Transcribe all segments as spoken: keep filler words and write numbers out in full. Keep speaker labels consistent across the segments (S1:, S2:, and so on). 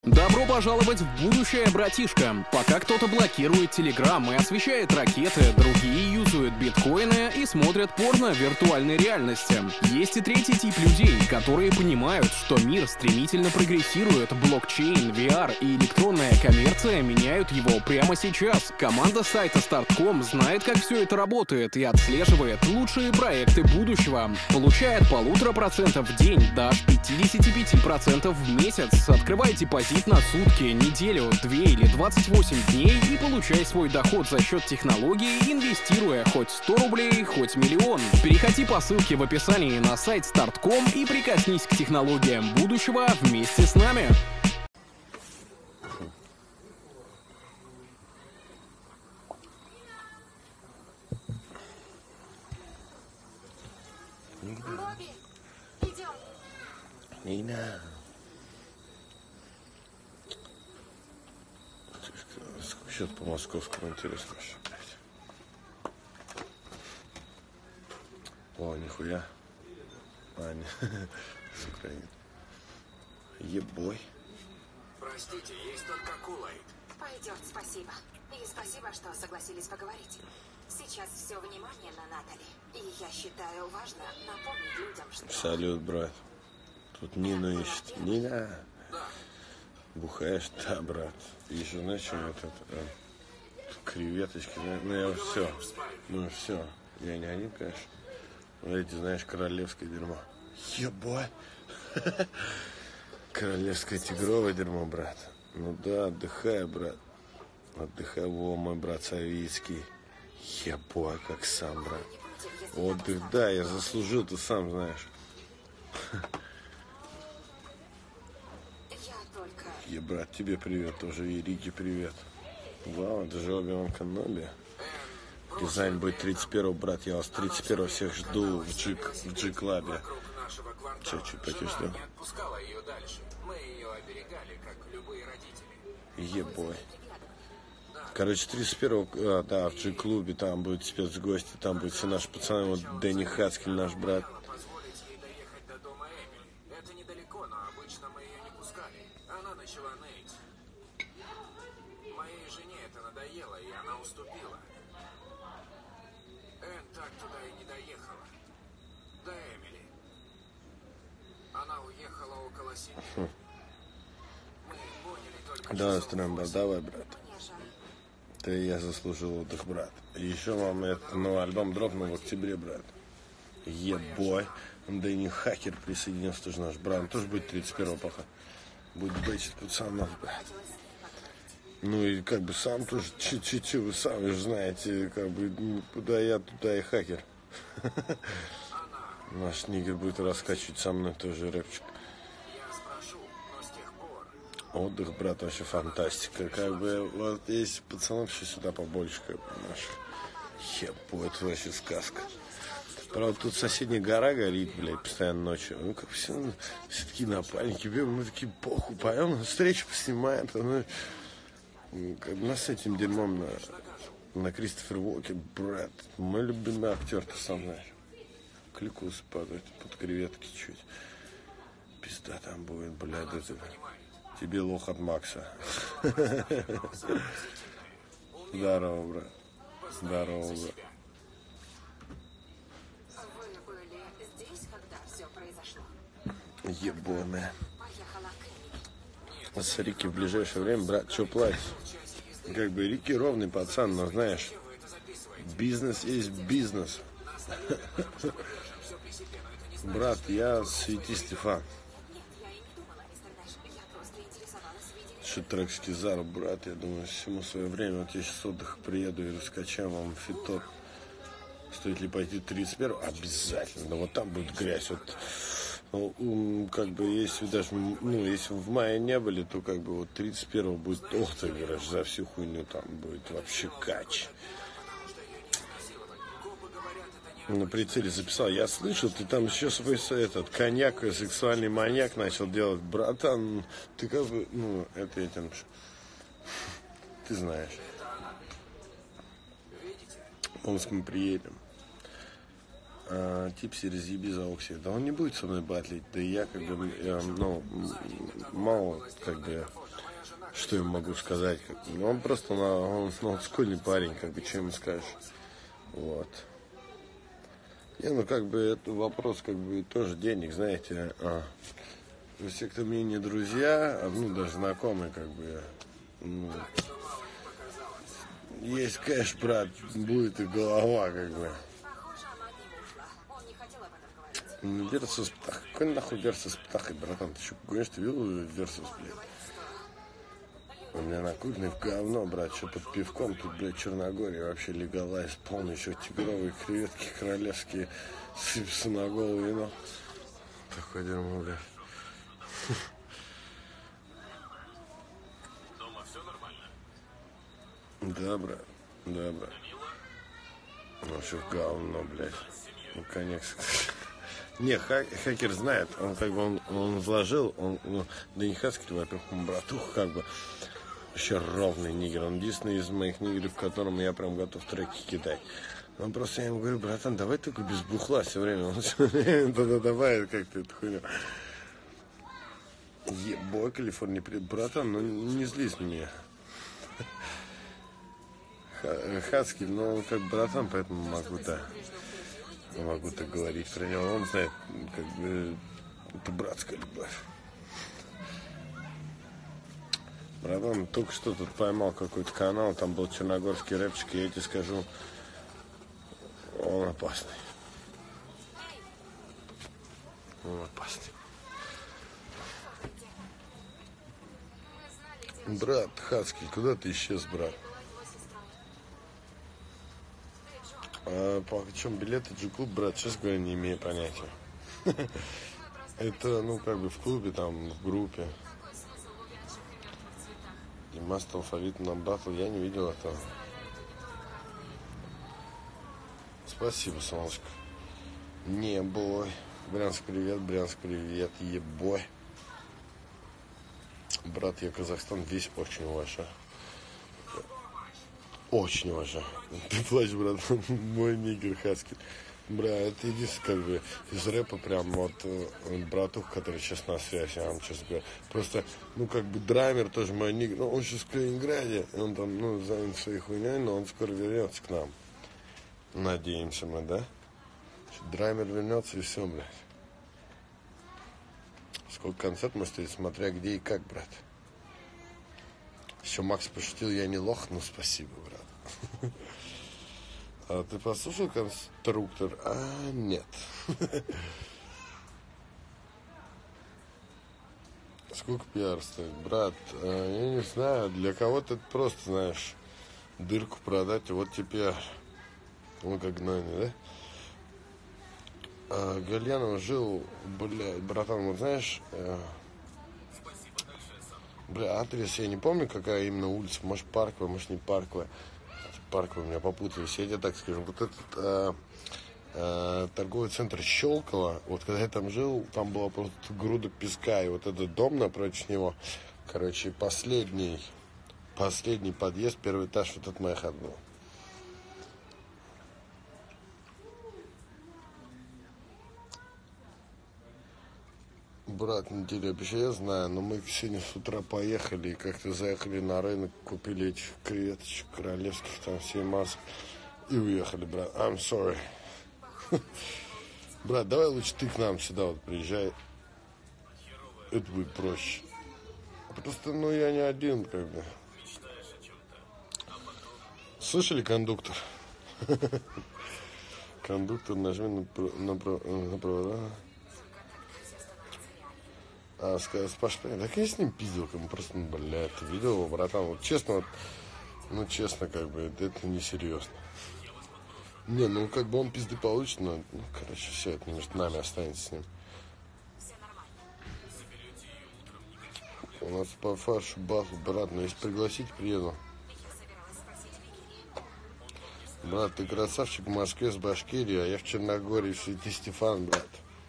S1: Добро пожаловать в будущее, братишка. Пока кто-то блокирует Телеграм и освещает ракеты, другие юзают биткоины и смотрят порно в виртуальной реальности. Есть и третий тип людей, которые понимают, что мир стремительно прогрессирует, блокчейн, ви ар и электронная коммерция меняют его прямо сейчас. Команда сайта старт точка ком знает, как все это работает и отслеживает лучшие проекты будущего. Получая от полутора процентов в день до пятидесяти пяти процентов в месяц. Открывай депозит на сутки, неделю, две или двадцать восемь дней и получай свой доход за счет технологий, инвестируя хоть сто рублей, хоть миллион. Переходи по ссылке в описании на сайт старт точка ком и прикоснись к технологиям будущего вместе с нами.
S2: Бобби, идем.
S3: Не надо. Счет по московскому, интересно, что, блядь. О, нихуя. А, не. С Украины. Ебой.
S4: Простите, есть только кулайт.
S2: Пойдет, спасибо. И спасибо, что согласились поговорить. Сейчас все внимание на Натали. И я считаю важно напомнить людям, что...
S3: Салют, брат. Тут Нину ищет. Нина.
S4: Да.
S3: Бухаешь? Да, брат. Еще, знаешь, что этот... А, креветочки. Ну, я все. Ну, все. Я не один, конечно. Но эти, знаешь, королевское дерьмо. Ебой. Королевское тигровое дерьмо, брат. Ну да, отдыхай, брат. Отдыхай, во, мой брат Савицкий. Ебой, как сам, брат. Отдых, да, я заслужил, ты сам знаешь.
S2: Я только...
S3: Е, брат, тебе привет тоже, и Рике привет. Вау, это же Оби-Ван Кеноби. Дизайн будет тридцать первого, брат, я вас тридцать первого всех жду в Джик, в Джи-клабе. Че, че, потешь, да?
S4: Не отпускала ее дальше. Мы ее оберегали, как любые родители.
S3: Ебой. Короче, тридцать первого, а, да, в Джи-клубе, там будет спецгости, там будут все наши пацаны, вот Дэнни Хацкель, наш брат.
S4: Позволить ей доехать до дома Эмили. Это недалеко, но обычно мы ее не пускали. Она начала ныть. Моей жене это надоело, и она уступила. Энн так туда и не доехала. До Эмили. Она уехала около семи. Мы поняли только...
S3: Да, Стрэм, давай, брат.
S2: Мне жаль.
S3: Ты и я заслужил отдых, брат. И еще вам этот новый альбом дропнул в октябре, брат. Ебой. Дэнни Хакер присоединился, тоже наш брат. Он тоже будет тридцать первого, пока. Будет бэчить пацанов, брат. Ну и как бы сам тоже, че-че-че, вы сами же знаете, как бы, куда я, туда и Хакер. Наш нигер будет раскачивать со мной тоже рэпчик.
S4: Я спрошу, но с тех пор...
S3: Отдых, брат, вообще фантастика. Как бы, вот есть пацанов еще сюда побольше, как бы, наших. Ебой, это вообще сказка. Правда, тут соседняя гора горит, блядь, постоянно ночью. Ну, как все, все такие напальники, мы такие, похуй, поем, встречу поснимаем. Ну, как бы нас с этим дерьмом на, на Кристофер Уоке, брат, мой любимый актер, ты сам знаешь. Кликус падает под креветки чуть. Пизда там будет, блядь, это... Тебе лох от Макса. Здорово, брат. Здорово, брат.
S2: Вы были здесь, когда все произошло?
S3: Ебаная.
S2: Поехала к Эмили.
S3: С Рики в ближайшее время, брат, что платить? Как бы Рики ровный пацан, но знаешь, бизнес есть бизнес. Брат, я Свети Стефан.
S2: Нет, я и не думала, мистер Нэш. Я просто интересовалась видео.
S3: Что трек с Кизару, брат, я думаю, всему свое время. Вот я сейчас с отдыха приеду и раскачаю вам фитоп. Стоит ли пойти тридцать первого? Обязательно. Вот там будет грязь. Вот, ну, как бы, если даже, ну, если в мае не были, то как бы вот тридцать первого будет, ох ты, говоришь, за всю хуйню там будет вообще кач. На прицеле записал. Я слышал, ты там еще свой этот коньяк, сексуальный маньяк начал делать. Братан, ты как бы, ну, это я тебе напишу. Ты знаешь. В Омск мы приедем. А, Типси, разъеби за Окси. Да он не будет со мной батлить. Да и я как бы, я, ну, мало как бы что я могу сказать? Как бы. Ну, он просто на, он, ну, он школьный парень, как бы, чем ему скажешь. Вот. Не, ну, как бы, это вопрос, как бы, тоже денег, знаете. А. Все, кто мне не друзья, а, ну, даже знакомые, как бы, ну, есть кэш, брат, будет и голова, как бы.
S2: Похоже, она от него ушла. Он не хотел об этом говорить.
S3: Версус птах. Какой нахуй Версус птах, братан? Ты что, гонишь, ты видел Версус, блядь? У меня накуренный в говно, брат, что под пивком, тут, блядь, Черногория вообще легалайз, полный, еще тигровые креветки королевские, сыпятся на голову вино. Такое дерьмо, блядь.
S4: Дома все нормально?
S3: Да, брат, да, брат. Ну, все в говно, блядь. Ну, конечно. Не, ха- хакер знает, он как бы, он, он вложил, он, ну, да не Хаскель, во-первых, он братух, как бы, вообще ровный нигер. Он единственный из моих нигеров, которому я прям готов треки кидать. Он просто, я ему говорю, братан, давай только без бухла все время. Он все время тогда добавит как-то эту хуйню. Ебой, Калифорния, братан, ну не злись на меня. Хаскель, ну он как братан, поэтому могу, да. Могу так говорить про него. Он знает, как бы, это братская любовь. Братан, только что тут поймал какой-то канал, там был черногорский рэпчик, и я тебе скажу, он опасный. Он опасный. Брат, Хаскель, куда ты исчез, брат? А почем билеты G-клуб, брат, честно говоря, не имею понятия. Это, ну, как бы в клубе, там, в группе. И маст алфавит на батл, я не видел этого. Спасибо, солнышко. Не, бой. Брянск, привет, Брянск, привет, ебой. Брат, я Казахстан весь очень уважаю. Очень уважаю. Ты плачешь, брат, мой нигер Хаскель. Бля, это единственное, как бы, из рэпа прям вот братух, который сейчас на связи, я вам честно говорю. Просто, ну, как бы, Драймер тоже мой нигер. Ну, он сейчас в Калининграде, он там, ну, занят своей хуйней, но он скоро вернется к нам. Надеемся мы, да? Драймер вернется и все, блядь. Сколько концерт мы стоит, смотря где и как, брат. Еще Макс пошутил, я не лох, ну спасибо, брат. А ты послушал конструктор? А, нет. Сколько пиар стоит? Брат, я не знаю, для кого-то это просто, знаешь, дырку продать, вот тебе пиар. Ну, как гнойный, да? А, Гальянов жил, блядь, братан, вот знаешь... Бля, адрес я не помню, какая именно улица. Может, Парковая, может, не Парковая. Парковая, у меня попутались. Я тебе так скажу. Вот этот а, а, торговый центр Щелково, вот когда я там жил, там была просто груда песка. И вот этот дом напротив него, короче, последний, последний подъезд, первый этаж, вот этот моя хата была. Брат, неделю обещаю, я знаю, но мы сегодня с утра поехали и как-то заехали на рынок, купили этих креветочек королевских, там семь масок и уехали, брат. I'm sorry. Брат, давай лучше ты к нам сюда вот приезжай. Это будет проще. Просто, ну, я не один, как бы. Слышали, кондуктор? Кондуктор, нажми на провода. А, с Пашпой, так я с ним пиздил, как бы просто, ну, блядь, ты видел его, братан, вот честно, вот, ну, честно, как бы, это, это несерьезно. Не, ну, как бы он пизды получит, но, ну, короче, все, это между нами останется с ним. У нас по фаршу батл, брат, ну, если пригласить, приеду. Брат, ты красавчик в Москве с Башкирии, а я в Черногории, в Святой Стефан, брат.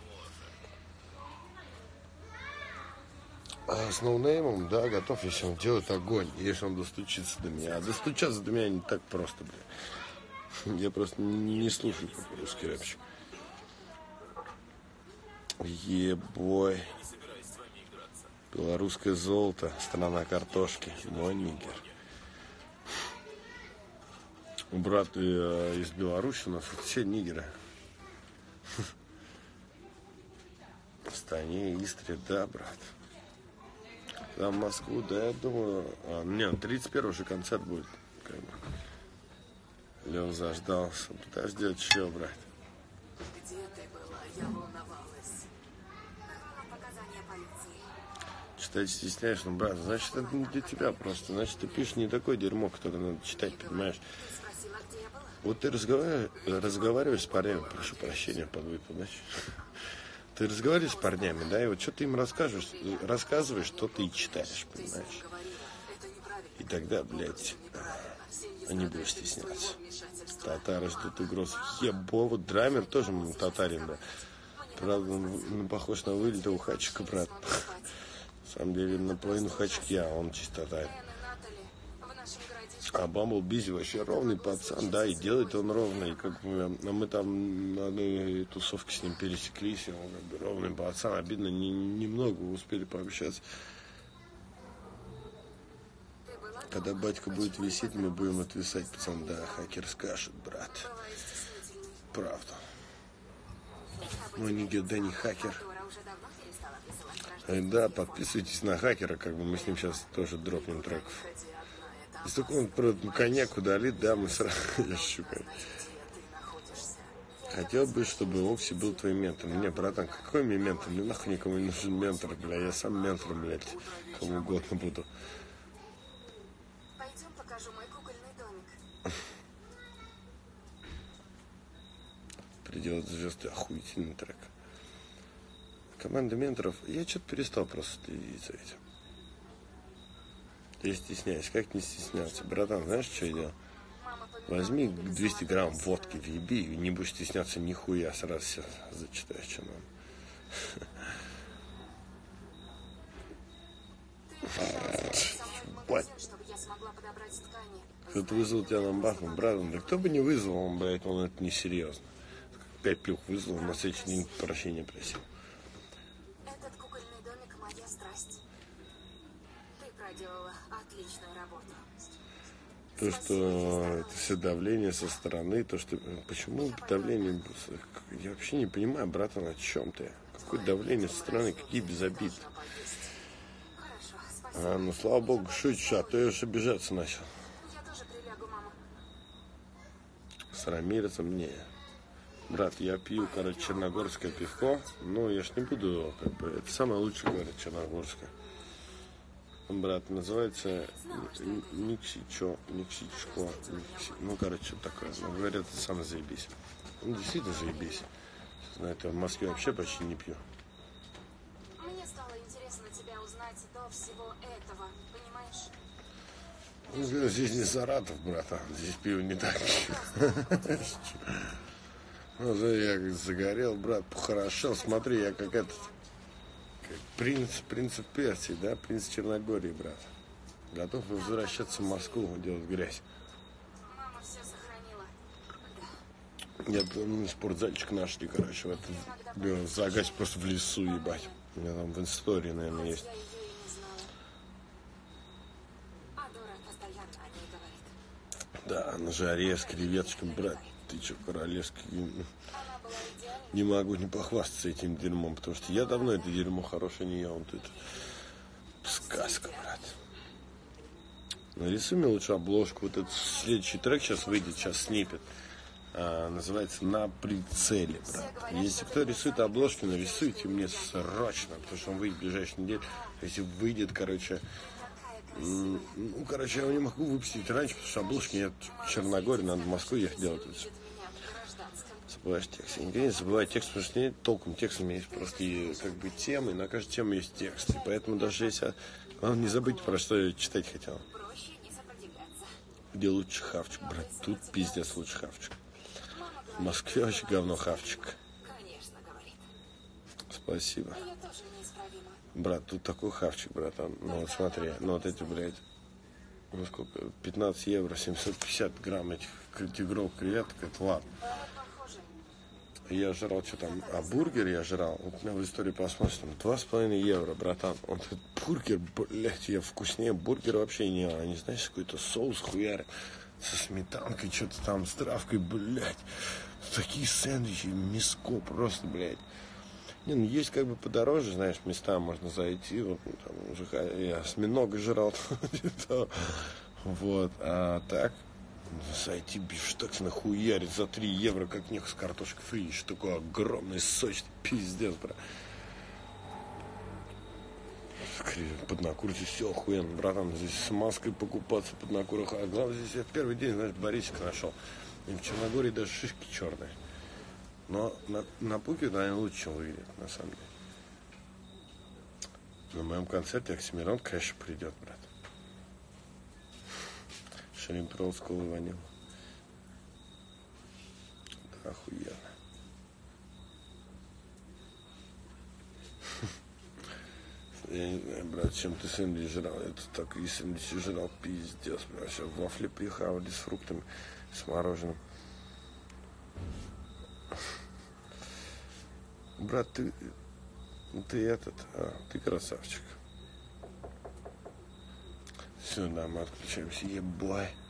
S3: А с ноунеймом, да, готов, если он делает огонь, если он достучится до меня. А достучаться до меня не так просто, блин. Я просто не, не слушаю русский рэпчик. Ебой. Белорусское золото, страна картошки, мой нигер. Брат э, из Беларуси у нас все нигеры. В стране Истре, да, брат. Там в Москву, да, я думаю... А, нет, тридцать первого же концерт будет. Как бы. Лёва заждался. Подожди, а чё, брат?
S2: Где ты была? Я волновалась. Давала показания полиции.
S3: Читать стесняешь, ну, брат, значит, это не для тебя просто. Значит, ты пишешь не такое дерьмо, которое надо читать, понимаешь?
S2: Ты спросила, где я была?
S3: Вот ты разговариваешь, разговариваешь с парнями, прошу прощения, подвыпил, значит. Ты разговариваешь с парнями, да, и вот что ты им расскажешь, рассказываешь, что ты и читаешь, понимаешь? И тогда, блядь, они будут стесняться. Татары ждут угроз. Ебо, вот Драмер тоже татарин, да. Правда, он похож на вылитого хачика, брат. На самом деле, наполовину хачик я, а он чисто татарин. А Бамбл Бизи вообще ровный пацан, да, и делает он ровно. И как мы, мы там на одной тусовке с ним пересеклись, и он как бы ровный пацан. Обидно, не, немного успели пообщаться. Когда батька будет висеть, мы будем отвисать, пацан. Да, хакер скажет, брат. Правда. Ну, нигде, да, не хакер. Да, подписывайтесь на хакера, как бы мы с ним сейчас тоже дропнем треков. Если только он про коньяк удалит, да, мы сразу... Я шучу, хотел бы, чтобы Окси был твоим ментором. Не, братан, какой мне ментор? Мне нахуй никому не нужен ментор, бля. Я сам ментором, блядь, кому угодно буду.
S2: Пойдем покажу мой кукольный домик.
S3: Предел звезды, охуительный трек. Команда менторов. Я что-то перестал просто следить за этим. Я стесняюсь. Как не стесняться? Братан, знаешь, что я делал? Возьми двести грамм водки, въеби, и не будешь стесняться нихуя. Сразу все зачитаешь, что нам. Кто-то вызвал тебя на бахму, братан. Да кто бы не вызвал, он, блядь, он это несерьезно. Пять плюх вызвал, на следующий день прощения просил.
S2: Этот кукольный домик — моя страсть. Ты проделала отличную работу.
S3: То, что это все давление со стороны, то, что... Почему давление... Я вообще не понимаю, братан, о чем ты? Какое давление со стороны, какие без обид? А, ну, слава богу, шучу, а то я уж обижаться начал.
S2: Я тоже прилягу, мама.
S3: Срамироваться мне. Брат, я пью, короче, черногорское пивко. Ну, я ж не буду, как бы... Это самое лучшее, говорят, черногорское. Брат, называется Никсичо, Никсичко, Никси... ну, короче, что такое. Ну, говорят, это самое заебись. Ну, действительно заебись. На это в Москве вообще почти не пью.
S2: Мне стало интересно тебя узнать до всего этого, понимаешь?
S3: Ну, здесь не Саратов, братан. Здесь пиво не так. Ну, я загорел, брат, похорошел. Смотри, я как этот... Принц, принц Персии, да, принц Черногории, брат. Готов возвращаться в Москву, делать грязь.
S2: Мама все сохранила.
S3: Я там спортзальчик нашли, короче, в этом загась просто в лесу, ебать. У меня там в истории, наверное, есть.
S2: Я ее и не знала. Адора постоянно о ней говорит.
S3: Да, на жаре с креветочками, брат. Ты че, королевский?
S2: Она была идеальной.
S3: Не могу не похвастаться этим дерьмом, потому что я давно это дерьмо хорошее не ел. Вот это сказка, брат. Нарисуй мне лучше обложку. Вот этот следующий трек сейчас выйдет, сейчас снипет. А, называется «На прицеле», брат. Если кто рисует обложки, нарисуйте мне срочно, потому что он выйдет в ближайшую неделю. Если выйдет, короче... Ну, короче, я не могу выпустить раньше, потому что обложки нет в Черногории, надо в Москву ехать делать. Забываешь текст. Я никогда не забываю текст, потому что нет толком текста, у меня есть просто и, как бы темы, и на каждую тему есть текст. И поэтому даже если... Главное, не забыть, про что я читать хотел.
S2: Проще не сопротивляться.
S3: Где лучше хавчик, брат? Тут пиздец лучше хавчик. В Москве вообще говно хавчик.
S2: Конечно, говорит.
S3: Спасибо.
S2: Я тоже неисправима.
S3: Брат, тут такой хавчик, братан. Ну вот смотри, ну вот эти, блядь, ну сколько, пятнадцать евро, семьсот пятьдесят грамм этих тигровых креветок, это ладно. Я жрал, что там, а бургер я жрал, вот на в истории посмотришь, там, два с половиной евро, братан. Он этот бургер, блядь, я вкуснее бургера вообще не ел. Они, знаешь, какой-то соус хуярят со сметанкой, что-то там, с травкой, блядь. Такие сэндвичи, мяско просто, блядь. Не, ну есть как бы подороже, знаешь, места можно зайти. Вот, там, уже, я осьминога жрал. Вот, а так... Зайти бифштекс нахуярить за три евро, как них с картошкой фри. Что такой огромный, сочный, пиздец, брат. Под накурте все охуенно, братан. Здесь с маской покупаться под накурах. А главное, здесь я в первый день, знаешь, Борисика нашел. И в Черногории даже шишки черные. Но на, на Пуке, да, они лучше, чем выглядят, на самом деле. На моем концерте Оксимирон, конечно, придет, брат. Шримп-ролл с колой ванилой. Да, охуенно. Я не знаю, брат, чем ты сэндвич жрал. Это так и сэндвич жрал, пиздец. Вообще вафли прихавали с фруктами, с мороженым. Брат, ты... Ты этот... А, ты красавчик. Все, да, мы отключаемся. Ебай.